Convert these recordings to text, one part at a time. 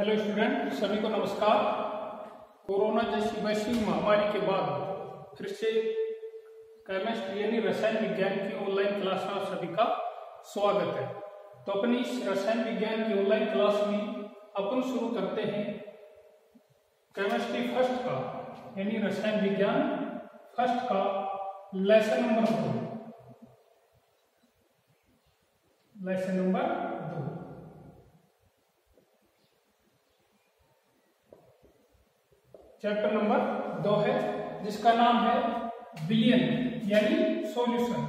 Hello student, सभी को नमस्कार। कोरोना जैसी वैश्विक महामारी के बाद फिर से केमिस्ट्री यानी रसायन विज्ञान की ऑनलाइन क्लास में सभी का स्वागत है। तो अपनी इस रसायन विज्ञान की ऑनलाइन क्लास में अपन शुरू करते हैं केमिस्ट्री फर्स्ट का यानी रसायन विज्ञान फर्स्ट का lesson number 2। Lesson number 2 chapter number 2 है, जिसका नाम है विलयन यानी सॉल्यूशन।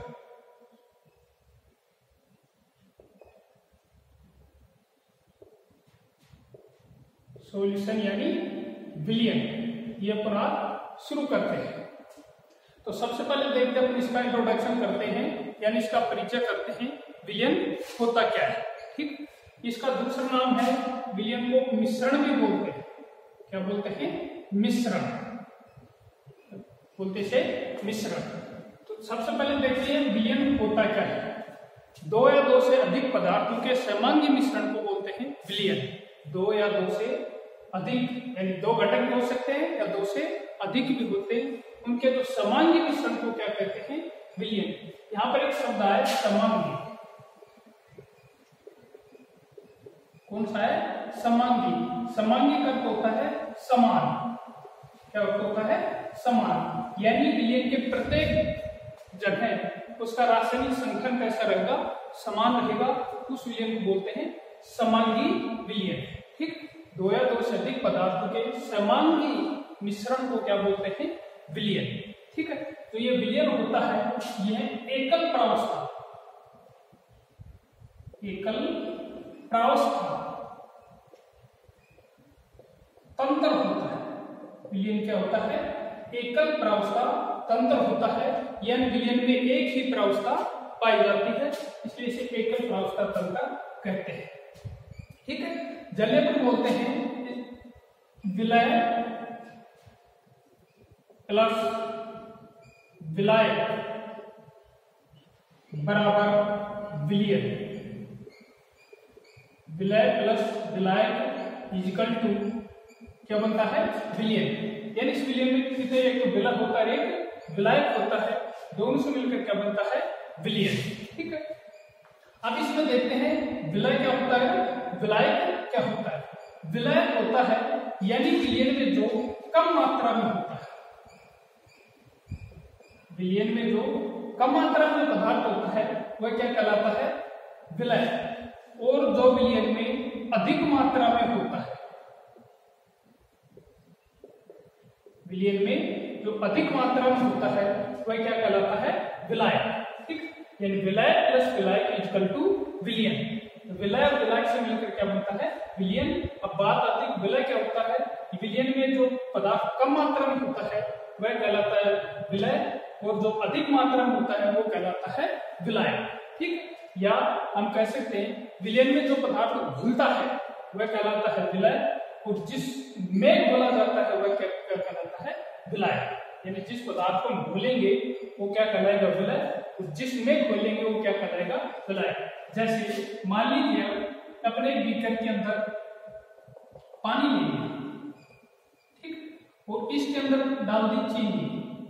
सॉल्यूशन यानी विलयन, ये अपन आज शुरू करते हैं। तो सबसे पहले देखते हैं, अपन इसका इंट्रोडक्शन करते हैं यानी इसका परिचय करते हैं। विलयन होता क्या है, ठीक। इसका दूसरा नाम है, विलयन को मिश्रण भी बोलते हैं। क्या बोलते हैं? मिश्रण बोलते से मिश्रण। तो सबसे पहले देखते हैं विलयन होता क्या है। दो या दो से अधिक पदार्थों के समांगी मिश्रण को बोलते हैं विलयन। दो या दो से अधिक यानी दो घटक भी हो सकते हैं या दो से अधिक भी होते हैं, उनके जो समांगी मिश्रण को क्या कहते हैं? विलयन। यहाँ पर एक शब्द है समांगी। कौन सा है? समांगी। समांगी का अर्थ होता है समान। क्या होता है? समान। यानी विलयन के प्रत्येक जगह उसका रासायनिक संघटन कैसा रहेगा? समान रहेगा। उस विलयन को बोलते हैं समांगी विलयन, ठीक। दो या दो से अधिक पदार्थों के समांगी मिश्रण को क्या बोलते हैं? विलयन, ठीक है। तो ये विलयन होता है, यह एकल प्रावस्था, एकल प्रावस्था तंत्र होता है। विलयन क्या होता है? एकल प्रावस्था तंत्र होता है, यानी विलयन में एक ही प्रावस्था पाई जाती है, इसलिए इसे एकल प्रावस्था तंत्र कहते हैं, ठीक है। जलेब बोलते हैं विलय प्लस विलायक बराबर विलयन। विलय प्लस विलायक इक्वल टू क्या बनता है? विलयन। यानी इस विलयन में कितने, एक तो विलय होता है, एक विलायक होता है, दोनों से मिलकर क्या बनता है? विलयन, ठीक है। अब इसमें देखते हैं विलय क्या होता है, विलायक क्या होता है। विलय होता है यानी विलयन में जो कम मात्रा में होता है, विलयन में जो कम मात्रा में पदार्थ होता है वह क्या कहलाता है? विलय। और जो विलयन में अधिक मात्रा में होता है, विलयन में जो अधिक मात्रा में होता है वह क्या कहलाता है? विलायक, ठीक। यानी विलय प्लस विलायक इक्वल टू विलयन। तो विलय और विलायक से मिलकर क्या बनता है? विलयन। अब बात आती है विलय क्या होता है। विलयन में जो पदार्थ कम मात्रा में होता है वह कहलाता है विलय, और जो अधिक मात्रा में होता है वो कहलाता है विलायक, ठीक। या हम कह सकते हैं विलयन में जो पदार्थ घुलता है वह कहलाता है विलय, और जिसमें घोला जाता है वह क्या कहलाता है? विलायक। यानी जिस पदार्थ को हम घोलेंगे वो क्या कहलाएगा? विलय, और जिसमें घोलेंगे वो क्या कहलाएगा? विलायक। जैसे मान लीजिए अपने बीकर के अंदर पानी लेंगे, ठीक, और इसके अंदर डाल दी चीनी,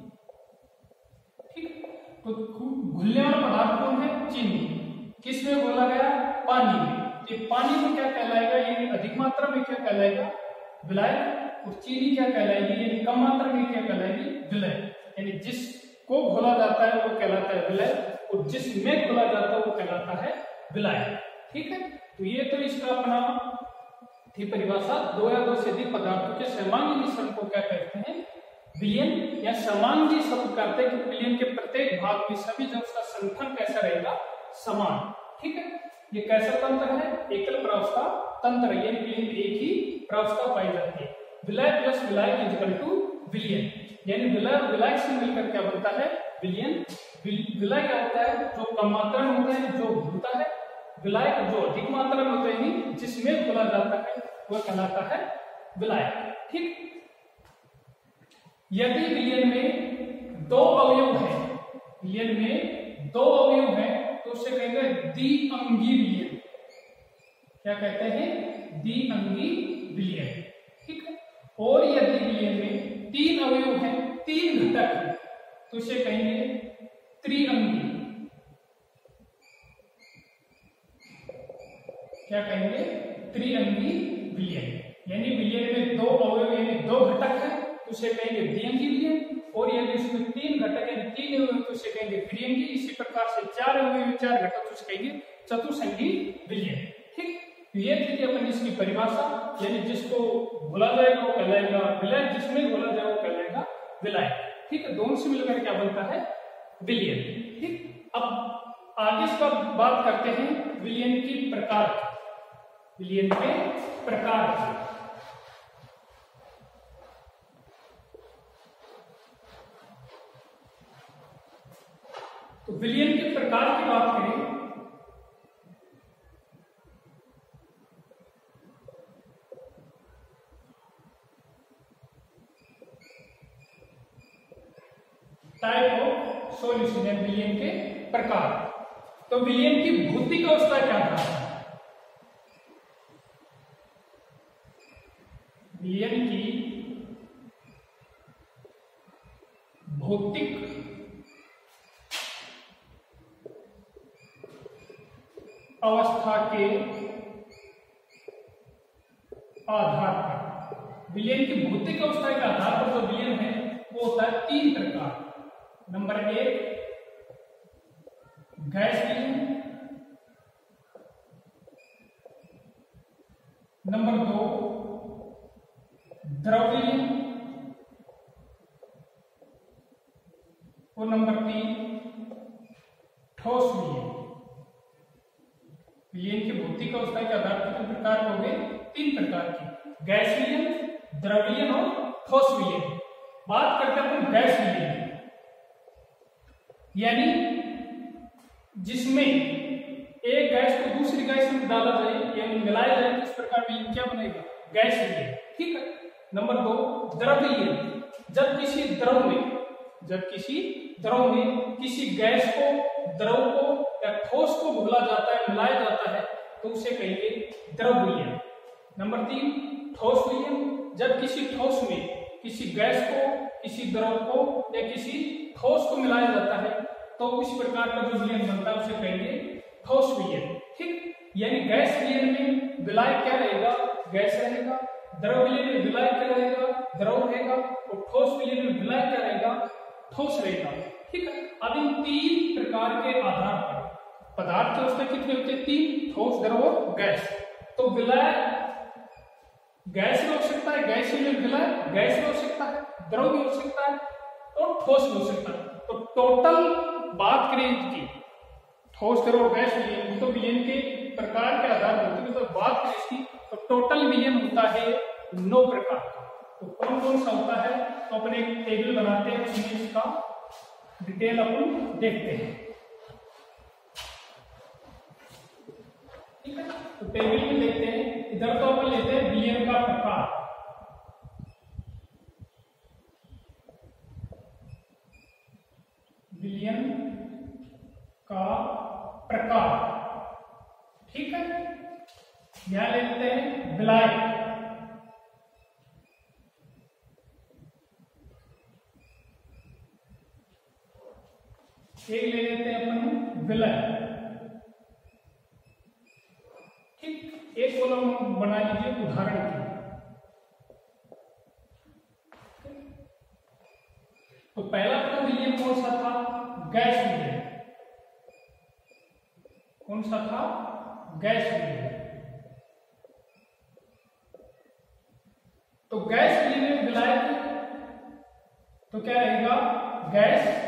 ठीक। तो घुलने वाला पदार्थ कौन है? चीनी। किसमें घोला गया? पानी में। ये पानी में क्या कहलाएगा? यानी अधिक मात्रा में क्या कहलाएगा? विलायक। और चीनी क्या कहलाएगी? यानी कम मात्रा में क्या कहलाएगी? विलय। यानी जिसको घोला जाता है वो कहलाता है विलय, और जिसमें घोला जाता है वो कहलाता है विलायक, ठीक है। तो ये तो इसका अपना थी परिभाषा। दो या दो से अधिक पदार्थों के समांगी मिश्रण को क्या कहते हैं? विलयन। या समांगी शब्द करते हैं कि विलयन के प्रत्येक भाग में सभी जब उसका संगठन कैसा रहेगा? समान, ठीक है। ये कैसा तंत्र है? एकल प्रावस्था तंत्र, यानी विलयन में एक ही प्रावस्था पाई जाती है। विलय प्लस विलायक इक्वल टू विलयन। यानी विलय और विलायक से मिलकर क्या बनता है? विलयन। विलय क्या होता है? जो कम मात्रा में होता है, जो घुलता है। विलायक जो अधिक मात्रा में होता है, जिसमें घुला जाता है वह कहलाता है विलायक, ठीक। यदि विलयन में दो अवयव है, विलयन में दो अवयव है तो उसे कहेंगे द्विअंगी विलयन। क्या कहते हैं? द्विअंगी विलयन। ठीक है, और यदि विलयन में 3 अवयव हैं, 3 घटक हैं, तो इसे कहेंगे त्रिअंगी। क्या कहेंगे? त्रिअंगी विलयन। यानी विलयन में 2 अवयव यानी 2 घटक है तो उसे कहेंगे द्विअंगी विलयन, और यदि उसमें 3 घटक यानी 3 अवयव तो उसे कहेंगे त्रिअंगी। इसी प्रकार से 4 अवयव 4 घटक तो उसे कहेंगे चतुसंगी विलयन। ठीक, तो ये थी अपन इसकी परिभाषा, यानी जिसको बोला जाएगा वो कहलाएगा विलय, जिसमें बोला जाए वो कहलाएगा विलय। ठीक है, दोनों से मिलकर क्या बनता है? विलयन। ठीक, अब आगे इसका बात करते हैं विलयन की प्रकार, विलयन के प्रकार। तो विलयन के प्रकार की बात करें टाइप ऑफ सॉल्यूशन है, विलयन के प्रकार। तो विलयन की भौतिक अवस्था क्या था? विलयन की भौतिक अवस्था के आधार पर, विलयन की भौतिक अवस्था के आधार पर जो विलयन है वो होता है 3 प्रकार। नंबर 1 गैस विलयन, नंबर 2 द्रव विलयन, और नंबर 3 ठोस विलयन। विलयन की भौतिक अवस्था के आधार पर कितने प्रकार हो गए? 3 प्रकार की, गैस विलयन, द्रव विलयन और ठोस विलयन। बात करते हैं अपन गैस विलयन, यानी जिसमें एक गैस को दूसरी गैस में डाला जाए यानी मिलाया जाए तो इस प्रकार विलयन क्या बनेगा? गैस विलयन। ठीक है, नंबर 2 द्रव विलयन, जब किसी द्रव में किसी गैस को, द्रव को या ठोस को घोला जाता है, मिलाया जाता है तो उसे कहेंगे द्रव विलयन। नंबर 3 ठोस विलयन, जब किसी ठोस में किसी गैस को, किसी द्रव को या किसी ठोस को मिलाया जाता है तो इस प्रकार का जो विलयन बनता है उसे कहेंगे ठोस विलयन। ठीक, यानी गैस विलयन में विलाय क्या रहेगा? गैस रहेगा। द्रव विलयन में विलाय क्या रहेगा? द्रव रहेगा। और ठोस विलयन में विलाय क्या रहेगा? ठोस रहेगा। ठीक है, अब इन 3 प्रकार के आधार पर पदार्थ की अवस्था कितनी होती है? 3, ठोस, द्रव और गैस। तो विलाय गैस में हो सकता है, गैस में विलाय गैस में हो सकता है, द्रव भी हो सकता है और ठोस भी हो सकता है। तो टोटल बात करें इसकी, ठोस, द्रव और गैस विलयन, तो विलयन के प्रकार के आधार पर होती है। तो बात करें इसकी तो टोटल विलयन होता है 9 प्रकार का। तो कौन कौन सा होता है? तो अपन एक टेबल बनाते हैं, उसमें इसका डिटेल अपन देखते हैं। ठीक है, तो टेबल में देखते हैं, इधर तो अपन लेते हैं विलयन का प्रकार। विलयन का प्रकार, ठीक है, यहां ले लेते हैं विलाय, एक ले लेते हैं अपन विलय। ठीक, एक कॉलम बना लीजिए उदाहरण के। तो पहला तो विलयन कौन सा था? गैस विलयन। कौन सा था? गैस विलयन। तो गैस विलयन में विलाय तो क्या रहेगा? गैस,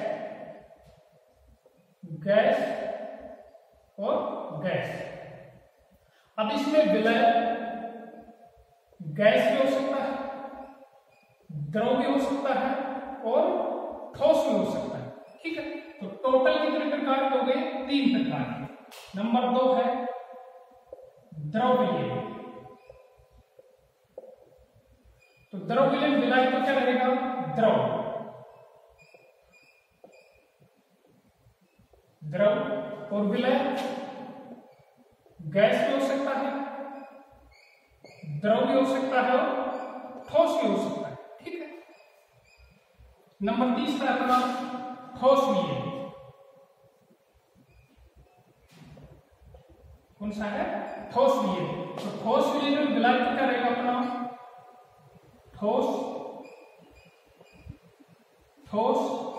गैस और गैस। अब इसमें विलय गैस भी हो सकता है, द्रव भी हो सकता है और ठोस भी हो सकता है। ठीक है, तो टोटल कितने प्रकार के हो गए? 3 प्रकार के। नंबर 2 है द्रव विलयन। तो द्रव विलयन विलाय तो क्या रहेगा? द्रव, द्रव और विलय गैस भी हो सकता है, द्रव भी हो सकता है और ठोस भी हो सकता है। ठीक है। नंबर तीसरा अपना ठोस विलयन। कौन सा है? ठोस विलयन। तो ठोस विलयन में विलायक क्या रहेगा अपना? ठोस ठोस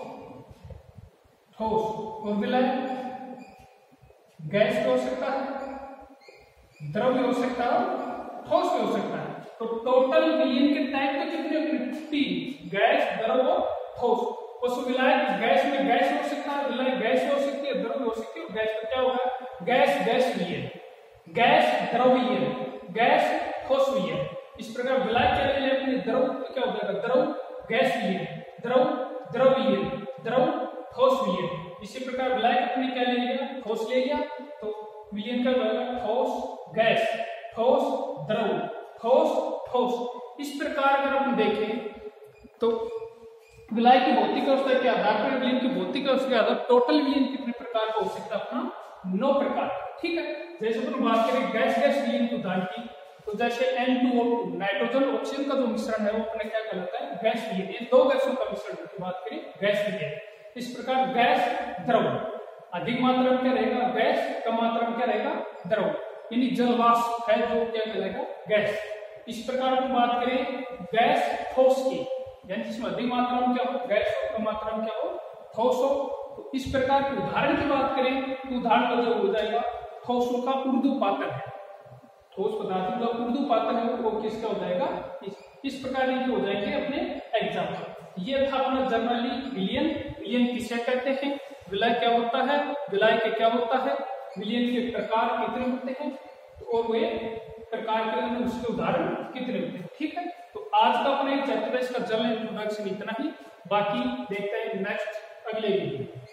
ठोस और विलयन गैस भी हो सकता है, द्रव भी हो सकता है, ठोस भी हो सकता है। तो टोटल विलयन के टाइप तो कितने होंगे? 3, गैस, द्रव और ठोस। उस विलायक गैस में गैस हो सकता है, विलायक गैस हो सकती है, द्रव हो सकती है, और गैस का क्या होगा? गैस गैस विलयन, गैस द्रव विलयन, गैस ठोस विलयन। इस प्रकार विलायक क्या ले लें अपने? द्रव तो क्या हो जाएगा? द्रव गैस विलयन, द्रव द्रव विलयन, द्रव ठोस विलयन। इसी प्रकार विलायक अपने क्या ले लिया? ठोस ले लिया, तो विलयन का होगा ठोस गैस, ठोस द्रव, ठोस ठोस। इस प्रकार अगर हम देखें तो विलायक की भौतिक अवस्था के आधार पर विलयन की भौतिक अवस्था के आधार पर टोटल विलयन कितने प्रकार का हो सकता है? अपना 9 प्रकार। ठीक है। जैसे अपन बात करें गैस गैस विलयन की उदाहरण की, तो जैसे N2O2 नाइट्रोजन ऑक्सीजन का जो मिश्रण है वो अपने क्या कहलाता है? गैस विलयन। ये 2 गैसों का मिश्रण की बात करें, गैस विलयन। इस प्रकार गैस द्रव, अधिक मात्रा में क्या रहेगा? गैस, कम मात्रा में क्या रहेगा? द्रव, यानी जलवाष्प है जो क्या कहलाएगा? गैस। इस प्रकार की बात करें गैस ठोस की, यानी जिसमें अधिक मात्रा में क्या हो? गैस हो, कम मात्रा में क्या हो? ठोस हो। तो इस प्रकार के उदाहरण की बात करें तो उदाहरण का जो हो जाएगा ठोसों का ऊर्ध्वपातन है, ठोस पदार्थों का ऊर्ध्वपातन है वो किसका हो जाएगा? इस प्रकार के हो जाएंगे अपने एग्जाम्पल। ये था अपना जनरली विलयन। विलयन किसे कहते हैं? विलय क्या होता है? विलय के क्या होता है? विलयन के प्रकार कितने होते हैं और वे प्रकार के उसके उदाहरण कितने होते हैं। ठीक है। तो आज का अपने चैप्टर इसका जनरल इंट्रोडक्शन इतना ही, बाकी देखते हैं नेक्स्ट अगले वीडियो।